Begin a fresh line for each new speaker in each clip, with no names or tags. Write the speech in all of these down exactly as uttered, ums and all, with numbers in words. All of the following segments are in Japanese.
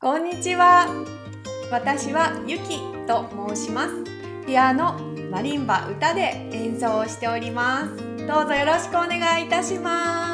こんにちは。私はゆきと申します。ピアノ、マリンバ、歌で演奏をしております。どうぞよろしくお願いいたします。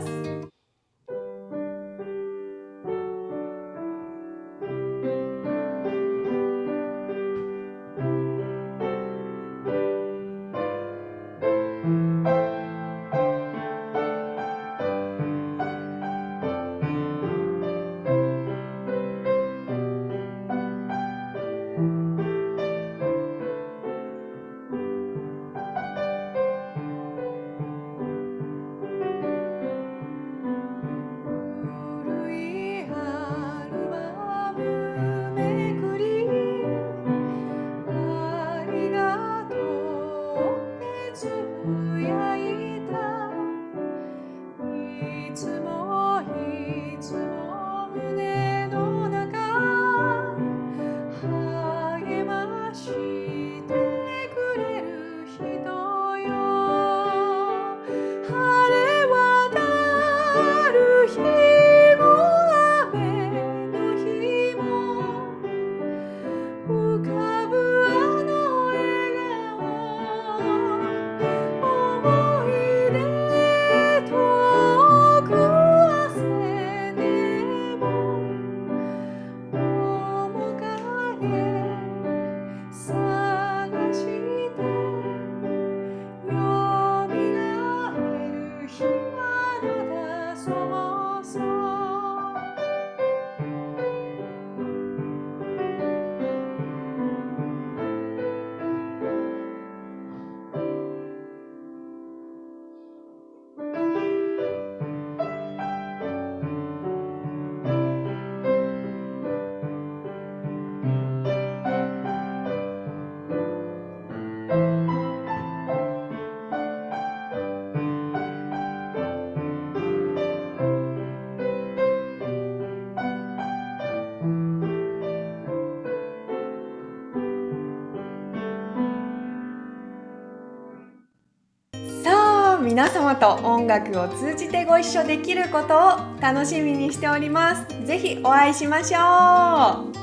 皆様と音楽を通じてご一緒できることを楽しみにしております。ぜひお会いしましょう。